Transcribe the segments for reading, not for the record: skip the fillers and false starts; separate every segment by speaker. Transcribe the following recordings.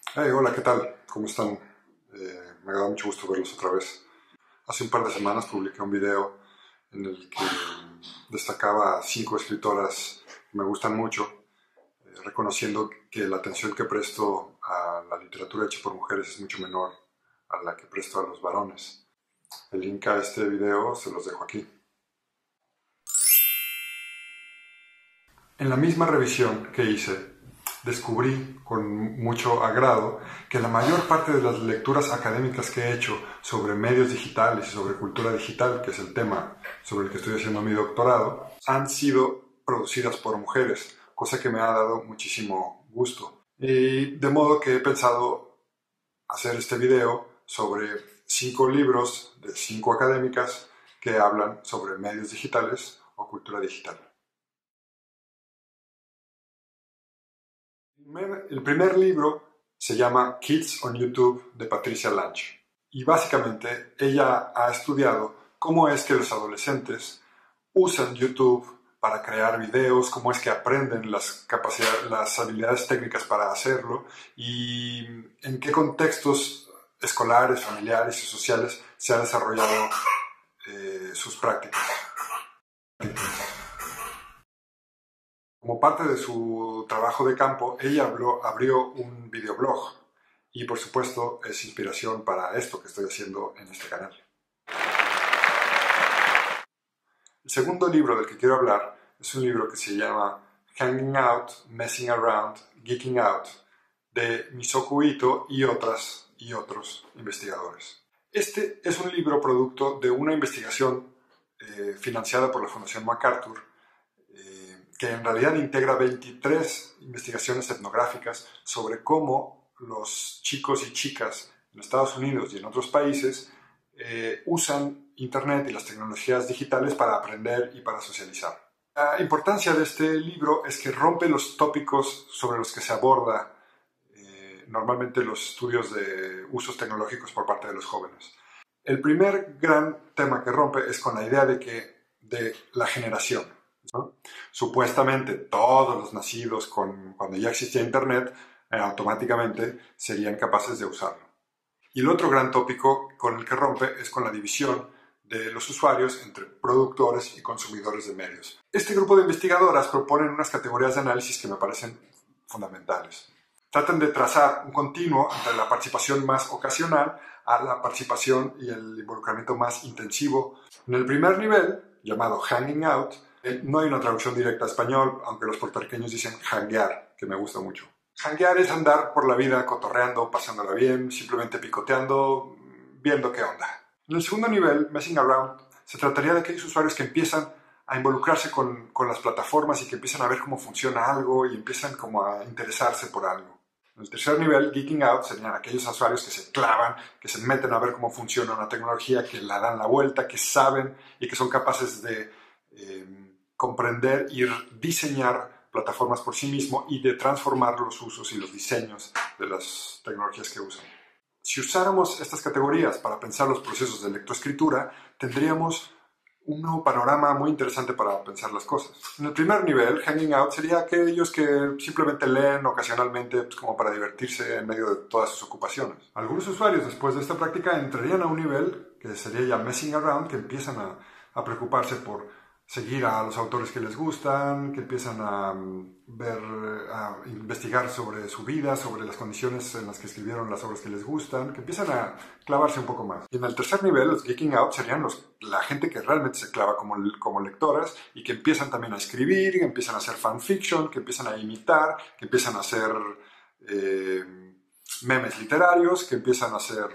Speaker 1: Hey, hola, ¿qué tal? ¿Cómo están? Me da mucho gusto verlos otra vez. Hace un par de semanas publiqué un video en el que destacaba a 5 escritoras que me gustan mucho, reconociendo que la atención que presto a la literatura hecha por mujeres es mucho menor a la que presto a los varones. El link a este video se los dejo aquí. En la misma revisión que hice, descubrí con mucho agrado que la mayor parte de las lecturas académicas que he hecho sobre medios digitales y sobre cultura digital, que es el tema sobre el que estoy haciendo mi doctorado, han sido producidas por mujeres, cosa que me ha dado muchísimo gusto. Y de modo que he pensado hacer este video sobre 5 libros de 5 académicas que hablan sobre medios digitales o cultura digital. El primer libro se llama Kids on YouTube de Patricia Lange y básicamente ella ha estudiado cómo es que los adolescentes usan YouTube para crear videos, cómo es que aprenden las capacidades, las habilidades técnicas para hacerlo y en qué contextos escolares, familiares y sociales se han desarrollado sus prácticas. Como parte de su trabajo de campo, ella abrió un videoblog y por supuesto es inspiración para esto que estoy haciendo en este canal. El segundo libro del que quiero hablar es un libro que se llama Hanging Out, Messing Around, Geeking Out de Misoku Ito y otros investigadores. Este es un libro producto de una investigación financiada por la Fundación MacArthur que en realidad integra 23 investigaciones etnográficas sobre cómo los chicos y chicas en Estados Unidos y en otros países usan Internet y las tecnologías digitales para aprender y para socializar. La importancia de este libro es que rompe los tópicos sobre los que se aborda normalmente los estudios de usos tecnológicos por parte de los jóvenes. El primer gran tema que rompe es con la idea de la generación, ¿no? Supuestamente todos los nacidos cuando ya existía Internet automáticamente serían capaces de usarlo. Y el otro gran tópico con el que rompe es con la división de los usuarios entre productores y consumidores de medios. Este grupo de investigadoras proponen unas categorías de análisis que me parecen fundamentales. Tratan de trazar un continuo entre la participación más ocasional a la participación y el involucramiento más intensivo. En el primer nivel, llamado Hanging Out, no hay una traducción directa a español, aunque los puertorriqueños dicen hanguear, que me gusta mucho. Hanguear es andar por la vida cotorreando, pasándola bien, simplemente picoteando, viendo qué onda. En el segundo nivel, Messing Around, se trataría de aquellos usuarios que empiezan a involucrarse con las plataformas y que empiezan a ver cómo funciona algo y empiezan como a interesarse por algo. En el tercer nivel, Geeking Out, serían aquellos usuarios que se clavan, que se meten a ver cómo funciona una tecnología, que la dan la vuelta, que saben y que son capaces de comprender y diseñar plataformas por sí mismo y de transformar los usos y los diseños de las tecnologías que usan. Si usáramos estas categorías para pensar los procesos de lectoescritura, tendríamos un nuevo panorama muy interesante para pensar las cosas. En el primer nivel, Hanging Out sería aquellos que simplemente leen ocasionalmente pues, como para divertirse en medio de todas sus ocupaciones. Algunos usuarios después de esta práctica entrarían a un nivel que sería ya Messing Around, que empiezan a preocuparse por seguir a los autores que les gustan, que empiezan a investigar sobre su vida, sobre las condiciones en las que escribieron las obras que les gustan, que empiezan a clavarse un poco más. Y en el tercer nivel, los Geeking Out serían la gente que realmente se clava como lectoras y que empiezan también a escribir, que empiezan a hacer fanfiction, que empiezan a imitar, que empiezan a hacer memes literarios, que empiezan a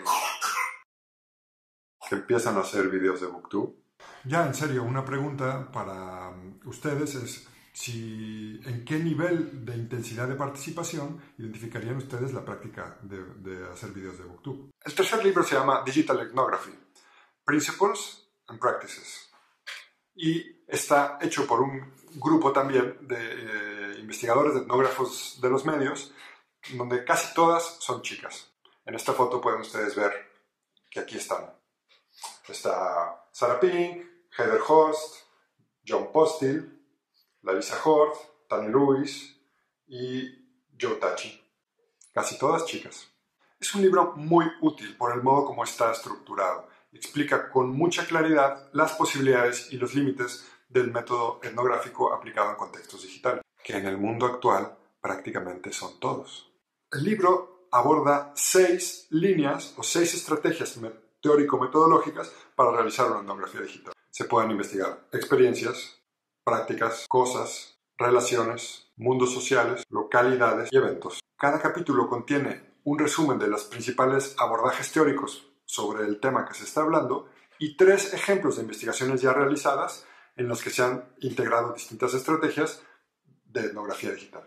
Speaker 1: hacer videos de booktube. Ya, en serio, una pregunta para ustedes es en qué nivel de intensidad de participación identificarían ustedes la práctica de hacer videos de booktube. El tercer libro se llama Digital Ethnography, Principles and Practices, y está hecho por un grupo también de investigadores, de etnógrafos de los medios, donde casi todas son chicas. En esta foto pueden ustedes ver que aquí están. Está Sarah Pink, Heather Host, John Postil, Larissa Hort, Tani Lewis y Joe Tachi. casi todas chicas. Es un libro muy útil por el modo como está estructurado. Explica con mucha claridad las posibilidades y los límites del método etnográfico aplicado en contextos digitales, que en el mundo actual prácticamente son todos. El libro aborda 6 líneas o 6 estrategias teórico-metodológicas para realizar una etnografía digital. Se pueden investigar experiencias, prácticas, cosas, relaciones, mundos sociales, localidades y eventos. Cada capítulo contiene un resumen de los principales abordajes teóricos sobre el tema que se está hablando y 3 ejemplos de investigaciones ya realizadas en los que se han integrado distintas estrategias de etnografía digital.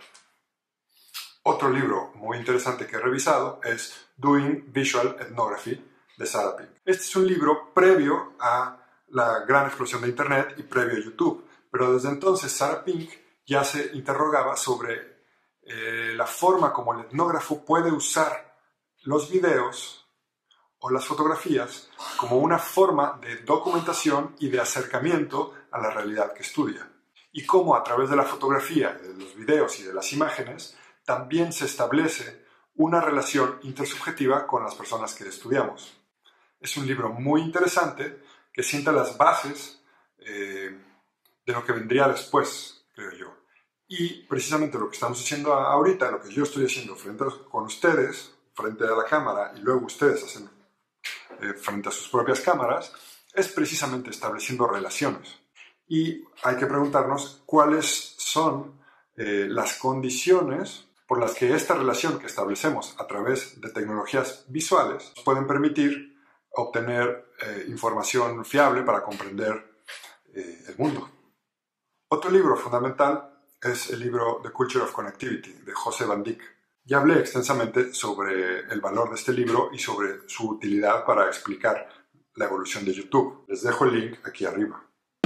Speaker 1: Otro libro muy interesante que he revisado es Doing Visual Ethnography de Sarah Pink. Este es un libro previo a la gran explosión de Internet y previo a YouTube, pero desde entonces Sarah Pink ya se interrogaba sobre la forma como el etnógrafo puede usar los videos o las fotografías como una forma de documentación y de acercamiento a la realidad que estudia. Y cómo a través de la fotografía, de los videos y de las imágenes, también se establece una relación intersubjetiva con las personas que estudiamos. Es un libro muy interesante que sienta las bases de lo que vendría después, creo yo. Y precisamente lo que estamos haciendo ahorita, lo que yo estoy haciendo con ustedes, frente a la cámara, y luego ustedes hacen frente a sus propias cámaras, es precisamente estableciendo relaciones. Y hay que preguntarnos cuáles son las condiciones por las que esta relación que establecemos a través de tecnologías visuales pueden permitir obtener información fiable para comprender el mundo. Otro libro fundamental es el libro The Culture of Connectivity de José Van Dyck. Ya hablé extensamente sobre el valor de este libro y sobre su utilidad para explicar la evolución de YouTube. Les dejo el link aquí arriba.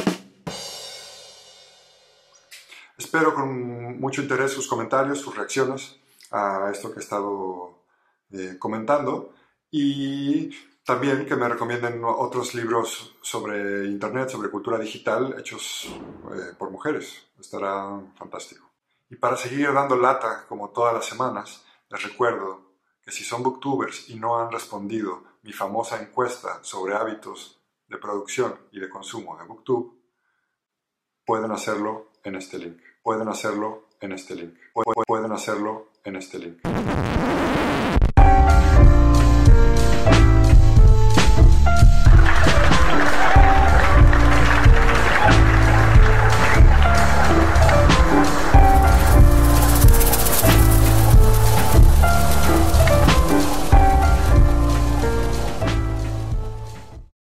Speaker 1: Espero con mucho interés sus comentarios, sus reacciones a esto que he estado comentando y también que me recomienden otros libros sobre Internet, sobre cultura digital hechos por mujeres. Estará fantástico. Y para seguir dando lata como todas las semanas, les recuerdo que si son booktubers y no han respondido mi famosa encuesta sobre hábitos de producción y de consumo de booktube, pueden hacerlo en este link. Pueden hacerlo en este link. Pueden hacerlo en este link.